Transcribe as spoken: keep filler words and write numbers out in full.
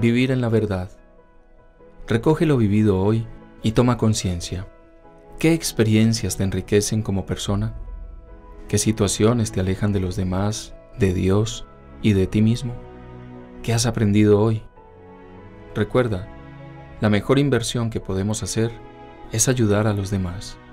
vivir en la verdad. Recoge lo vivido hoy y toma conciencia. ¿Qué experiencias te enriquecen como persona? ¿Qué situaciones te alejan de los demás, de Dios y de ti mismo? ¿Qué has aprendido hoy? Recuerda, la mejor inversión que podemos hacer es ayudar a los demás.